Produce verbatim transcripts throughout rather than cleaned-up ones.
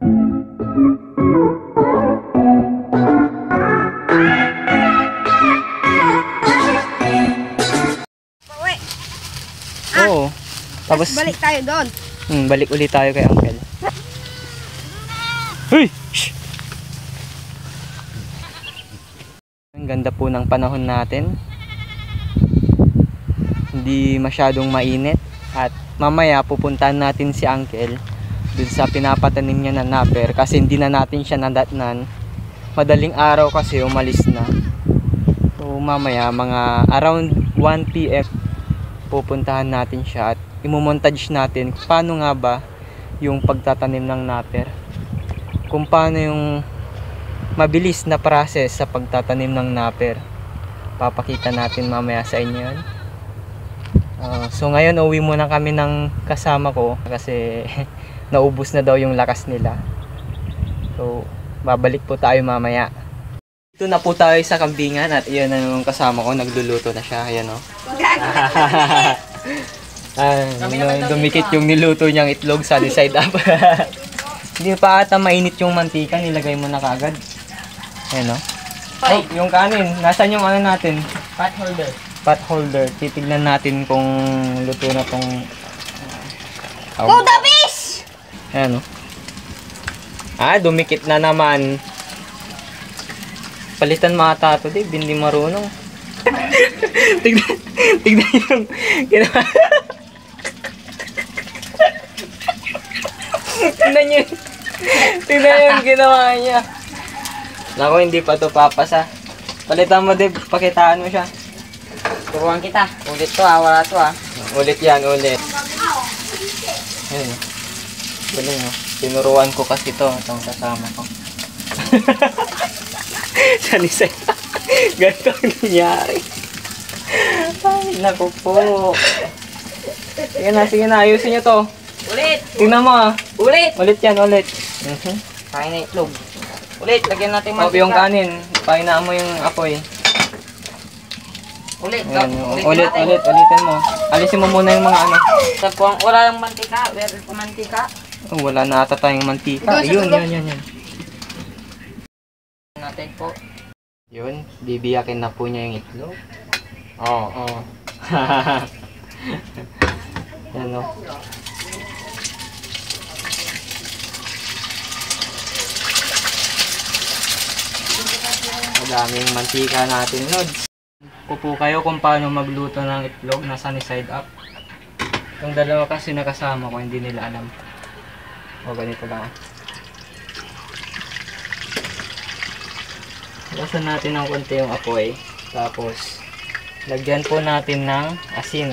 Pauwi. Oo. Tapos balik tayo doon. Hmm, balik ulit tayo kay Uncle. Hey! Shh! Ang ganda po ng panahon natin. Hindi masyadong mainit. At mamaya pupuntahan natin si Uncle dun sa pinapatanim niya na napper. Kasi hindi na natin siya nadatnan. Madaling araw kasi umalis na. So mamaya mga around one P M pupuntahan natin siya. At imumontage natin paano nga ba yung pagtatanim ng napper. Kung paano yung mabilis na process sa pagtatanim ng napper. Papakita natin mamaya sa inyo yun. Uh, so ngayon uwi muna kami ng kasama ko kasi naubos na daw yung lakas nila. So babalik po tayo mamaya. Dito na po tayo sa kambingan at iyon na yung kasama ko, nagluluto na siya. Ayan o. Ay, dumikit yung niluto niyang itlog, sunny side up. Hindi pa ata mainit yung mantika, nilagay mo na kagad. Ayan o. Oh, yung kanin, nasaan yung ano natin? Pot holder. Pot holder. Titignan natin kung luto na tong uh, Go the fish! Ayan o. Ah, dumikit na naman. Palitan mga tato, Dave. Hindi marunong. tignan, tignan yung ginawa. tignan nyo. Tignan yung ginawa niya. Naku, hindi pa to papasa. Palitan mo, Dave. Pakitaan mo siya. Turuan kita. Ulit to ah. Wala to ah. Ulit yan, ulit. Ayan. Galing mo. Tinuruan ko kasi to. Itong kasama ko. Sunny side. Ganito ang nangyari. Ay, naku po. Sige na, sige na. Ayusin nyo to. Ulit. Tingnan mo ah. Ulit. Ulit yan, ulit. Uh-huh. Kain na itlog. Ulit. Lagyan natin Pop yung kanin. Pahinaan mo yung apoy. Ulit. Ayan, Ulit. ulit, natin. ulit. Ulitin mo. Alisin mo muna yung mga ano. Sa puwang wala ng mantika. Where is the mantika? Oh, wala na ata tayong mantika. Yun, yun, yun, yun. Natin po. Yun, bibiyakin na po niya yung itlog. Oo, oh, oo. Oh. Yan o. Madaming mantika natin, Lods. Kupo kayo kung paano magluto ng itlog na sunny side up. Yung dalawa kasi nakasama ko, hindi nila alam. O, ganito lang. Lasan natin ng konti yung apoy. Tapos, lagyan po natin ng asin.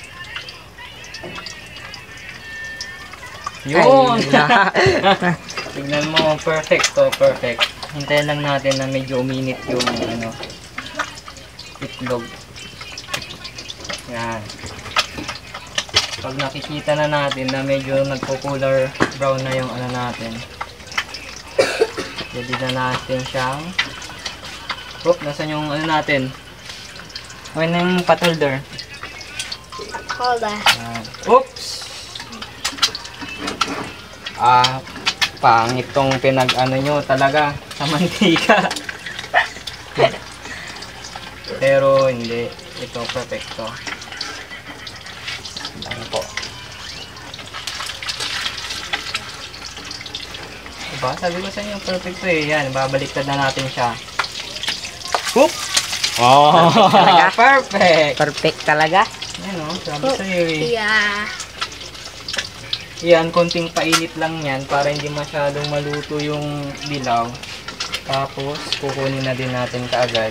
Yun! Tignan mo, perfect to, perfect. Hintayin lang natin na medyo uminit yung ano, itlog. Yan. Pag nakikita na natin na medyo nagpo-color brown na yung ano natin, pwede na natin siyang oop, nasan yung ano natin? Okay na yung pot holder. Holder. Yan. Oops! Ah, pangit tong pinag-ano nyo talaga sa mantika. Pero hindi. Ito, perfecto. Yan po. Diba? Sabi ko sa inyo, perfecto eh. Yan, babaliktad na natin siya. Whoop! Oh! Talaga? Perfect! Perfect talaga. Yan o, sabi sa'yo eh. Yeah. Yan, konting painit lang yan para hindi masyadong maluto yung dilaw. Tapos, kukunin na din natin kaagad.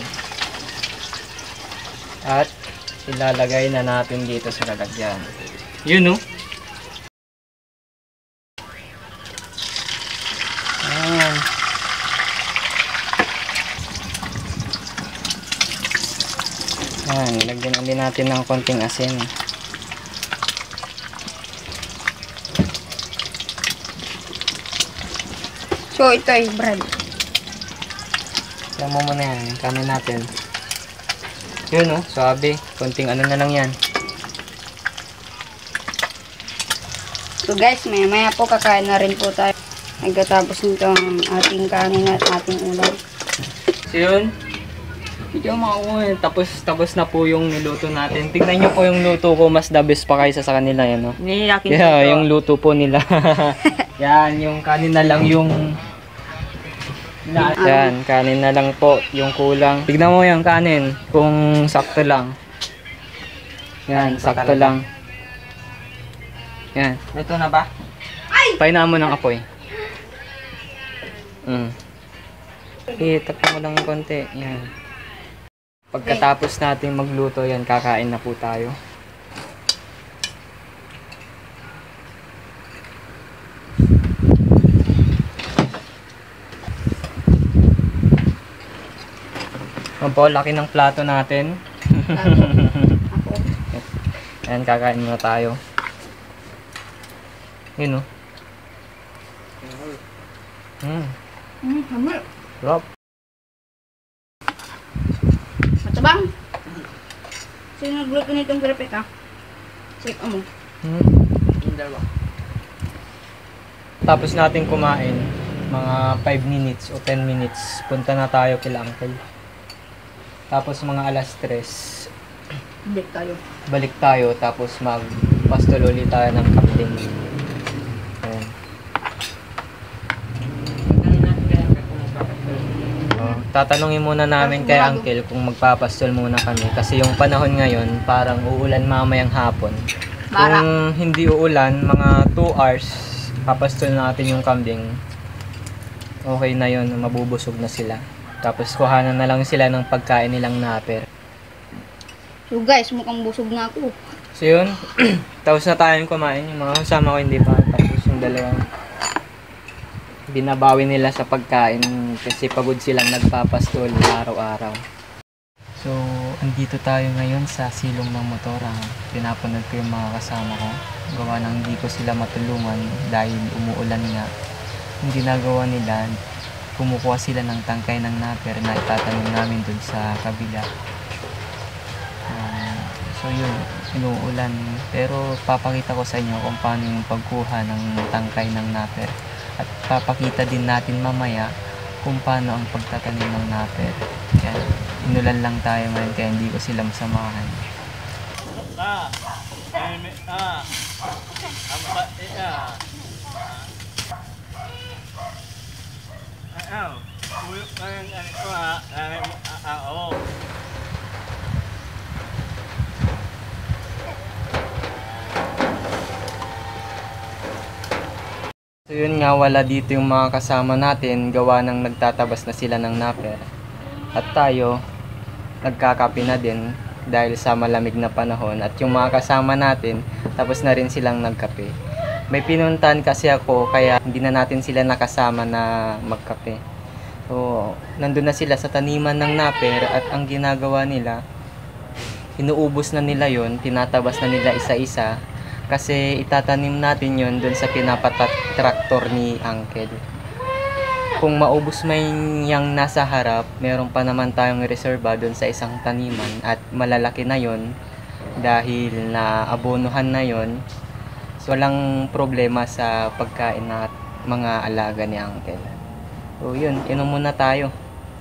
At, ilalagay na natin dito sa lalagyan. Yun, no? Ayan. Ayan, lagyan na din natin ng konting asin. So, ito ay bread. Alam mo muna yan, yung kanin natin. Yun, no? Sabi, konting ano na lang yan. So guys, maya maya po kakain na rin po tayo. Nagkatapos nito ang ating kanin at ating ulam. So yun, medyo mauwi. Tapos, tapos na po yung niluto natin. Tignan nyo po yung luto ko, mas the best pa kaysa sa kanila yan, no? Nililakin Yeah, dito. yung luto po nila. Yan, yung kanin na lang yung... Na, yan, kanin na lang po yung kulang. Tignan mo yung kanin, kung sakto lang. Yan, sakto lang. Yan. Ito na ba? Pahinaan mo ng apoy. Mm. Okay, takpan mo lang ng konti. Yan. Pagkatapos natin magluto yan, kakain na po tayo. Ang po, laki ng plato natin. Ayan, kakain muna tayo. Yun, oh. Mm. Hmm, hamil. Sarap. Matabang. Sino nagluto nitong grapek ah? Check mo. Hmm. Tapos natin kumain, mga five minutes o ten minutes, punta na tayo kila uncle. Tapos mga alas tres, Balik tayo. balik tayo, tapos magpastol ulit tayo ng kapling. Ayan. Oh, tatanungin muna namin kay uncle kung magpapastol muna kami. Kasi yung panahon ngayon, parang uulan mamayang hapon. Kung hindi uulan, mga two hours, papastol natin yung kambing. Okay na yun, mabubusog na sila. Tapos kuhanan na lang sila ng pagkain nilang naper. So guys, mukhang busog na ako. So yun, tapos na tayong kumain. Yung mga kasama ko hindi pa. Tapos yung dalawang binabawi nila sa pagkain kasi pagod silang nagpapastol araw-araw. So, andito tayo ngayon sa silong ng motor. Ah. Pinapanood ko yung mga kasama ko. Gawa nang hindi ko sila matulungan dahil umuulan nga. Yung ginagawa nila, kumukuha sila ng tangkay ng naper na itatanim namin dun sa kabila. Uh, so yun, inuulan. Pero papakita ko sa inyo kung paano yung pagkuha ng tangkay ng naper. At papakita din natin mamaya kung paano ang pagtatanim ng naper. Yan. Inulan lang tayo ngayon kaya hindi ko sila masamahan. Ah, ah, empat ya. Ah, buyuk kan aku ah, ah, oh. So yun nga, wala dito yung mga kasama natin, gawa ng nagtatabas na sila ng naper. At tayo, nagkakape na din dahil sa malamig na panahon. At yung mga kasama natin, tapos na rin silang nagkape. May pinuntahan kasi ako, kaya hindi na natin sila nakasama na magkape. So, nandun na sila sa taniman ng naper at ang ginagawa nila, inuubos na nila yon, tinatabas na nila isa-isa. Kasi itatanim natin yon dun sa pinapatak-traktor ni Uncle. Kung maubos man yung nasa harap, meron pa naman tayong reserva dun sa isang taniman at malalaki na yon dahil na abonohan na yon. So, walang problema sa pagkain ng mga alaga ni Uncle. So, yun, inom muna tayo.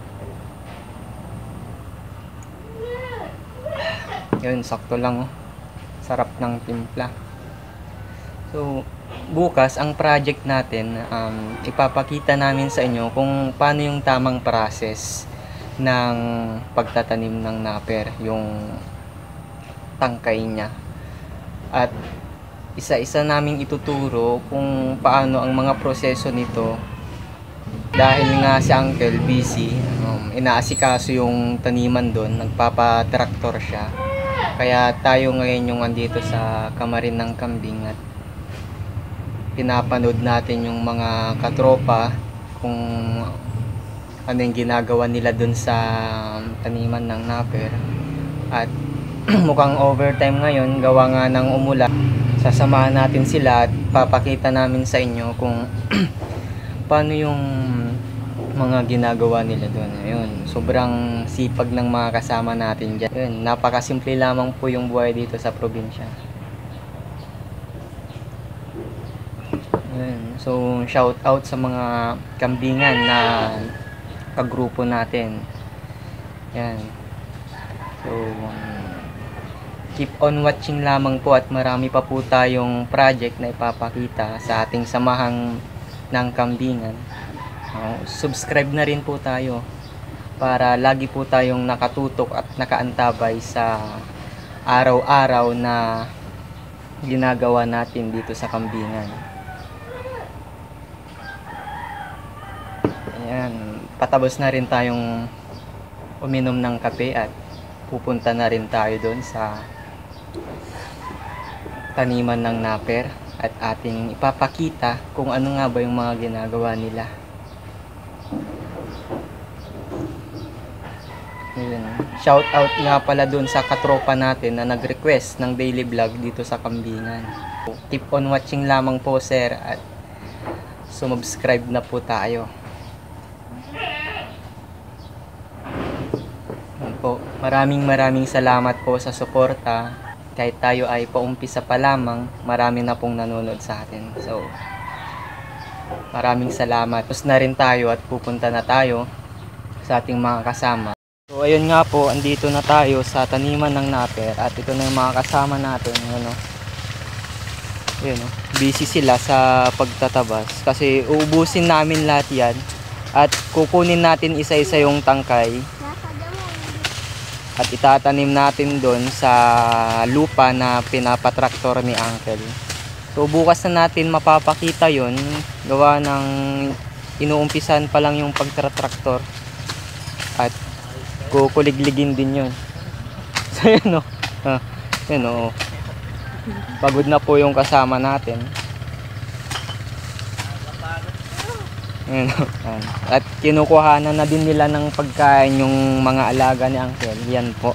Yun, sakto lang, oh. Sarap ng timpla. So, bukas, ang project natin, um, ipapakita namin sa inyo kung paano yung tamang process ng pagtatanim ng naper, yung tangkay niya. At isa-isa naming ituturo kung paano ang mga proseso nito. Dahil nga si Uncle busy, um, inaasikaso yung taniman doon, nagpapatraktor siya. Kaya tayo ngayon yung andito sa kamarin ng kambing at pinapanood natin yung mga katropa kung ano yung ginagawa nila doon sa taniman ng naper. At mukhang overtime ngayon, gawa nga ng umulan. Sasamahan natin sila at papakita namin sa inyo kung paano yung mga ginagawa nila doon. Ayun, sobrang sipag ng mga kasama natin dyan. Ayun, napakasimple lamang po yung buhay dito sa probinsya. Ayun, So, shout out sa mga kambingan na kagrupo natin. Yan. So, keep on watching lamang po at marami pa po tayong project na ipapakita sa ating samahang ng kambingan. Uh, subscribe na rin po tayo para lagi po tayong nakatutok at nakaantabay sa araw-araw na ginagawa natin dito sa kambingan. Ayan, patapos na rin tayong uminom ng kape at pupunta na rin tayo doon sa taniman ng naper at ating ipapakita kung ano nga ba yung mga ginagawa nila. Ayan. Shout out nga pala dun sa katropa natin na nag-request ng daily vlog dito sa kambingan. Keep on watching lamang po, sir, at sumubscribe na po tayo. Ayan po. Maraming maraming salamat po sa suporta. Kahit tayo ay paumpisa pa lamang, marami na pong nanonood sa atin. So, maraming salamat. Tapos na rin tayo at pupunta na tayo sa ating mga kasama. So ayun nga po, andito na tayo sa taniman ng naper at ito na yung mga kasama natin, ano. Ayun, oh, busy sila sa pagtatabas kasi uubusin namin lahat yan at kukunin natin isa-isa yung tangkay at itatanim natin doon sa lupa na pinapatraktor ni Uncle. So bukas na natin mapapakita yon, gawa ng inuumpisan pa lang yung pagtratraktor at kukuligligin din yun. So yun o, ah, yun o, pagod na po yung kasama natin. Yun, ah. At kinukuhanan na din nila ng pagkain yung mga alaga ni Uncle. Yan po,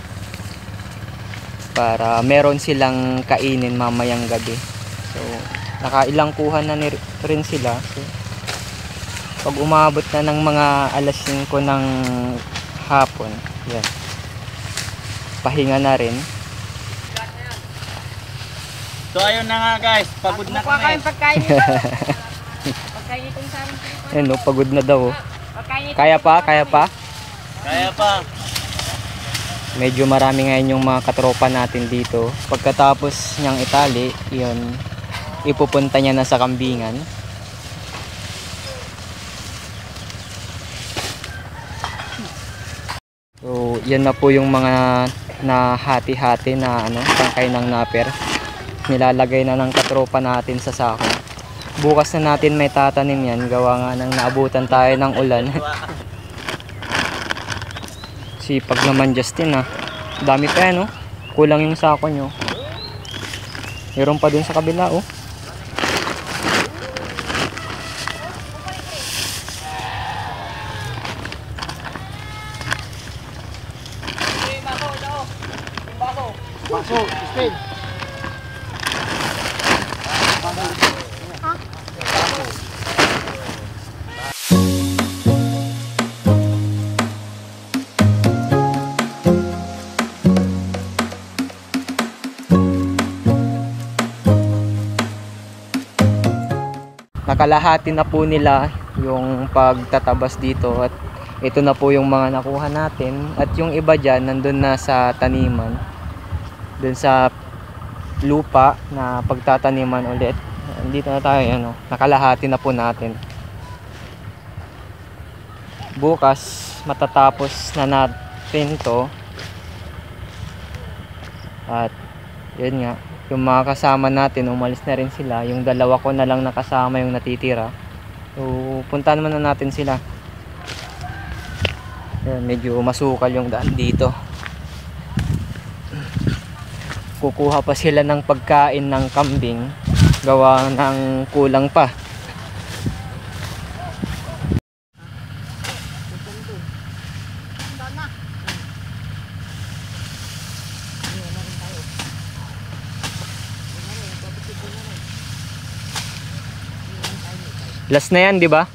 para meron silang kainin mamayang gabi. So nakailang kuha na ni rin sila. So, pag umabot na ng mga alas singko ng hapon, yan, pahinga na rin. So ayun na nga guys, pagod na kami. Pagkain nito. Pagkain itong sa amin. Ayun, no, pagod na daw. Pagkain ito. Kaya pa, kaya pa. Kaya pa. Medyo marami ngayon yung mga katropa natin dito. Pagkatapos niyang itali, yun, ipupunta niya na sa kambingan. So, yan na po yung mga nahati-hati na ano, tangkay ng naper. Nilalagay na ng katropa natin sa sako. Bukas na natin may tatanim yan, gawa nga nang naabutan tayo ng ulan. Sipag naman Justin, ha. Dami pa yan, oh. Kulang yung sako nyo. Meron pa dun sa kabila, oh. Baso, Spain. Nakalahati na po nila yung pagtatabas dito at ito na po yung mga nakuha natin at yung iba dyan nandun na sa taniman, dun sa lupa na pagtataniman ulit. Dito na tayo, ano, nakalahati na po natin. Bukas matatapos na natin to at yun nga, yung mga kasama natin umalis na rin sila. Yung dalawa ko na lang nakasama yung natitira, so puntahan muna natin sila. Yan, medyo masukal yung daan dito. Kukuha pa sila ng pagkain ng kambing, gawa ng kulang pa. Last na yan, di ba?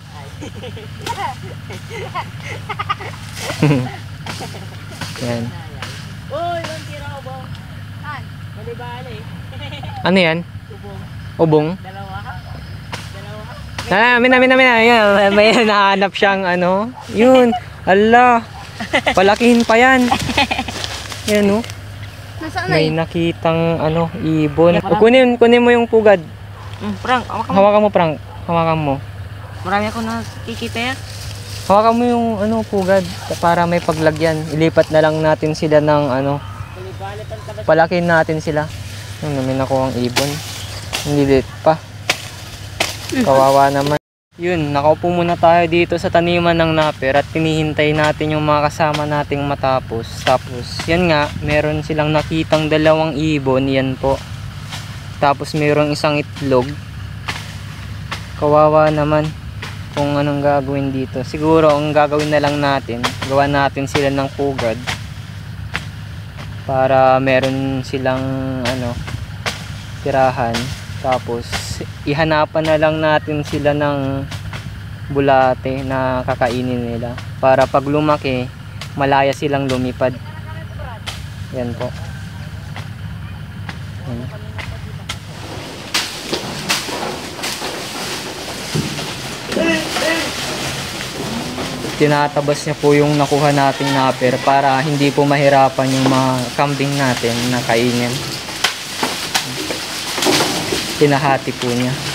Yan. Uy, one tira ubong. An? Malibali. Ano yan? Ubong. Ubong? Dalawa ha? Dalawa ha? Na, amin, amin, amin. Ayan, may nahanap siyang ano. Yun. Ala. Palakihin pa yan. Yan, oh. Nasaan na May eh? nakitang ano, ibon. O, kunin, kunin mo yung pugad. Mm, Frank, hawakan mo. Hawakan mo, Frank. Hawakan mo. Marami ako nakikita yan. Hawakan mo yung ano, pugad para may paglagyan. Ilipat na lang natin sila ng ano. Palakihin natin sila. Yung namin ako ang ibon. Hindi liit pa. Kawawa naman. Yun, nakaupo muna tayo dito sa taniman ng naper at tinihintay natin yung mga kasama nating matapos. Tapos, yan nga, meron silang nakitang dalawang ibon. Yan po. Tapos, merong isang itlog. Kawawa naman kung anong gagawin dito. Siguro, ang gagawin na lang natin, gawa natin sila ng pugad para meron silang ano, tirahan. Tapos, ihanapan na lang natin sila ng bulate na kakainin nila. Para pag lumaki, malaya silang lumipad. Yan po. Yan. Tinatabas niya po yung nakuha nating naper para hindi po mahirapan yung mga kambing natin na kainin. Tinahati po niya.